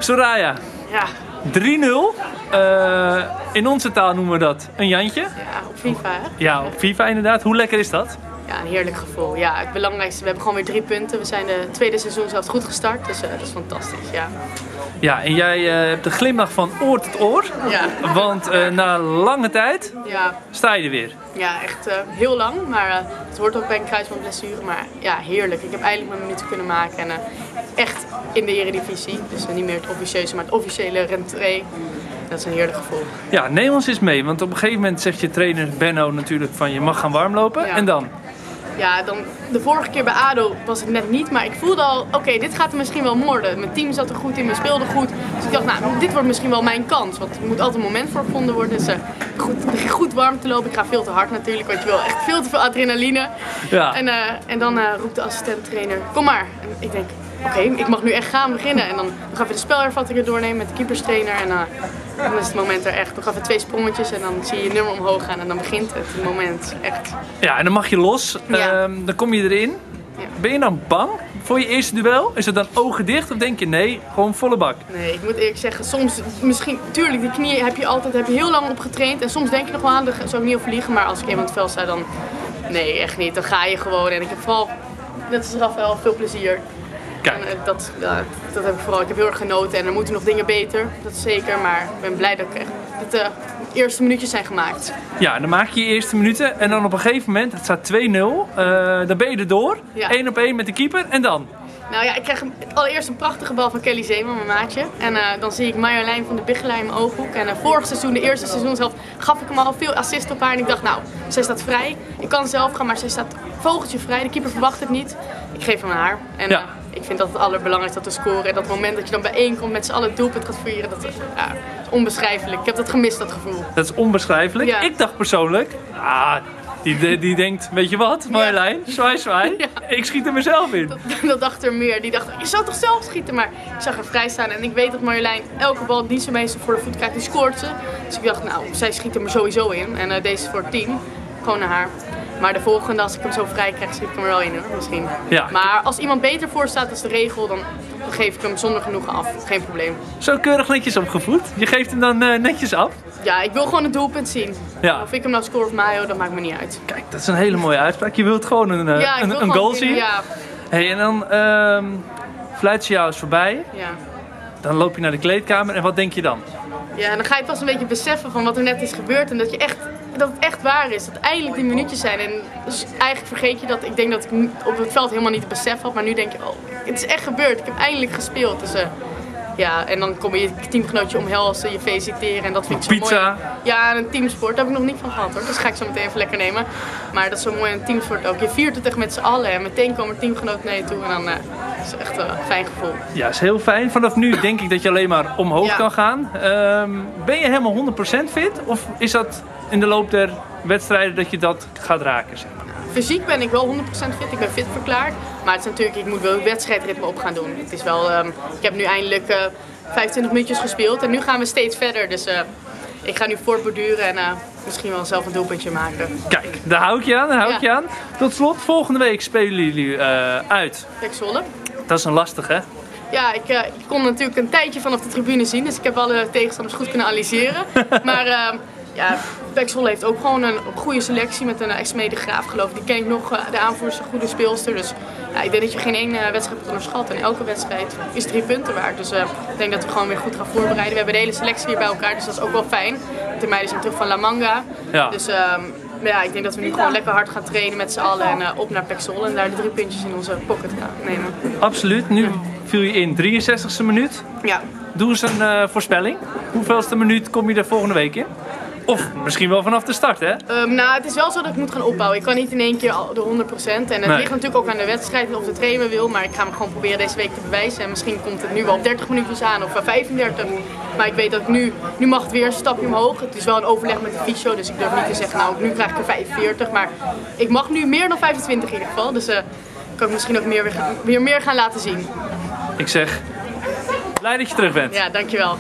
Soraya, Ja. 3-0. In onze taal noemen we dat een Jantje. Ja, op FIFA hè? Ja, op FIFA inderdaad. Hoe lekker is dat? Ja, een heerlijk gevoel. Ja, het belangrijkste, we hebben gewoon weer 3 punten. We zijn de tweede seizoen zelfs goed gestart, dus dat is fantastisch. Ja, Ja, en jij hebt de glimlach van oor tot oor. ja. Want na lange tijd Ja, sta je er weer. ja echt heel lang, maar het hoort ook bij een kruisbandblessure. Maar ja, heerlijk. Ik heb eindelijk mijn minuten kunnen maken en echt in de Eredivisie. Dus niet meer het officieuze, maar het officiële rentree. Dat is een heerlijk gevoel. Ja, neem ons eens mee. Want op een gegeven moment zegt je trainer Benno natuurlijk van je mag gaan warmlopen. Ja. En dan? Ja, dan, de vorige keer bij ADO was het net niet, maar ik voelde al, oké, dit gaat er misschien wel worden. Mijn team zat er goed in, we speelden goed. Dus ik dacht, nou, dit wordt misschien wel mijn kans. Want er moet altijd een moment voor gevonden worden. Dus goed warm te lopen. Ik ga veel te hard natuurlijk, want je wil echt veel te veel adrenaline. Ja. En dan roept de assistent-trainer, kom maar. En ik denk, oké, ik mag nu echt gaan beginnen. En dan gaan we de spelervattingen doornemen met de keeperstrainer. En dan is het moment er echt. Dan gaan we 2 sprongetjes en dan zie je je nummer omhoog gaan. En dan begint het moment echt. Ja, en dan mag je los. Ja. Dan kom je erin. Ja. Ben je dan bang voor je eerste duel? Is het dan ogen dicht of denk je nee, gewoon volle bak? Nee, ik moet eerlijk zeggen, soms misschien, tuurlijk, die knieën heb je heel lang op getraind. En soms denk je nog wel aan, daar zou ik niet over liegen. Maar als ik eenmaal in het veld sta, dan nee, echt niet. Dan ga je gewoon. En ik heb vooral, net als Rafael, veel plezier. Kijk. En dat heb ik vooral. Ik heb heel erg genoten en er moeten nog dingen beter, dat is zeker. Maar ik ben blij dat ik echt de eerste minuutjes zijn gemaakt. Ja, dan maak je je eerste minuten en dan op een gegeven moment, het staat 2-0, dan ben je er door. Ja. 1 op 1 met de keeper en dan? Nou ja, ik krijg allereerst een prachtige bal van Kelly Zeeman, mijn maatje. En dan zie ik Marjolein van de Biggelaar in mijn ooghoek. En vorig seizoen, de eerste seizoen zelf, gaf ik hem al veel assist op haar. En ik dacht, nou, zij staat vrij. Ik kan zelf gaan, maar zij staat vogeltje vrij. De keeper verwacht het niet. Ik geef hem aan haar. En Ja. ik vind dat het allerbelangrijkste dat te scoren. En dat moment dat je dan bijeenkomt met z'n allen het doelpunt gaat vieren, dat is onbeschrijfelijk. Ik heb dat gemist, dat gevoel. Dat is onbeschrijfelijk. Ja. Ik dacht persoonlijk, die denkt, weet je wat Marjolein, zwaai zwaai, Ja. ik schiet er mezelf in. Dat dacht er meer. Die dacht, je zou toch zelf schieten? Maar ik zag haar vrij staan en ik weet dat Marjolein elke bal die ze meestal voor de voet krijgt, die scoort ze. Dus ik dacht, nou, zij schiet er me sowieso in. En deze is voor het team. Gewoon naar haar. Maar de volgende, als ik hem zo vrij krijg, schiet ik hem er wel in hoor, misschien. Ja. Maar als iemand beter voor staat, dat is de regel, dan geef ik hem zonder genoegen af. Geen probleem. Zo keurig netjes opgevoed. Je geeft hem dan netjes af. Ja, ik wil gewoon het doelpunt zien. Ja. Of ik hem nou score of Mayo, dat maakt me niet uit. Kijk, dat is een hele mooie uitspraak. Je wilt gewoon Ja, ik wil een gewoon goal winnen, zien. Ja. Hey, en dan fluit ze jou eens voorbij. Ja. Dan loop je naar de kleedkamer en wat denk je dan? Ja, en dan ga je pas een beetje beseffen van wat er net is gebeurd en dat het echt waar is. Dat eindelijk die minuutjes zijn. En dus eigenlijk vergeet je dat. Ik denk dat ik op het veld helemaal niet het besef had, maar nu denk je, oh, het is echt gebeurd. Ik heb eindelijk gespeeld. Dus ja, en dan kom je teamgenootje omhelzen, je feliciteren en dat vind ik zo Pizza. mooi. Ja, en een teamsport, daar heb ik nog niet van gehad hoor. Dus ga ik zo meteen even lekker nemen. Maar dat is zo mooi in een teamsport ook. Je viert het echt met z'n allen en meteen komen teamgenoten naar je toe en dan is het echt een fijn gevoel. Ja, is heel fijn. Vanaf nu denk ik dat je alleen maar omhoog Ja. kan gaan. Ben je helemaal 100% fit? Of is dat in de loop der wedstrijden dat je dat gaat raken? Zeg maar? Fysiek ben ik wel 100% fit, ik ben fit verklaard. Maar het is natuurlijk, ik moet wel wedstrijdritme op gaan doen. Het is wel, ik heb nu eindelijk 25 minuutjes gespeeld en nu gaan we steeds verder. Dus ik ga nu voortborduren en misschien wel zelf een doelpuntje maken. Kijk, daar hou ik je aan, daar hou ik je Ja. aan. Tot slot, volgende week spelen jullie uit. Kijk, Zwolle. Dat is een lastige, hè? Ja, ik kon natuurlijk een tijdje vanaf de tribune zien, dus ik heb alle tegenstanders goed kunnen analyseren. Maar ja, PEC Zwolle heeft ook gewoon een goede selectie met een Esmee de Graaf, geloof ik. Die ken ik nog, de aanvoerster, een goede speelster. Dus ja, ik denk dat je geen één wedstrijd moet onderschatten. En elke wedstrijd is 3 punten waard. Dus ik denk dat we gewoon weer goed gaan voorbereiden. We hebben de hele selectie weer bij elkaar, dus dat is ook wel fijn. De meiden zijn terug van La Manga. Ja. Dus ja, ik denk dat we nu gewoon lekker hard gaan trainen met z'n allen en op naar PEC Zwolle en daar de 3 puntjes in onze pocket gaan nemen. Absoluut. Nu viel je in 63ste minuut. Ja. Doe eens een voorspelling. Hoeveelste minuut kom je er volgende week in? Of misschien wel vanaf de start, hè? Nou, het is wel zo dat ik moet gaan opbouwen. Ik kan niet in één keer de 100%. En het Nee. ligt natuurlijk ook aan de wedstrijd of de trainer wil. Maar ik ga me gewoon proberen deze week te bewijzen. En misschien komt het nu wel op 30 minuutjes aan of 35. Maar ik weet dat ik nu mag het weer een stapje omhoog. Het is wel een overleg met de fysio. Dus ik durf niet te zeggen, nou nu krijg ik er 45. Maar ik mag nu meer dan 25 in ieder geval. Dus kan ik misschien ook weer meer gaan laten zien. Ik zeg, blij dat je terug bent. Ja, dankjewel.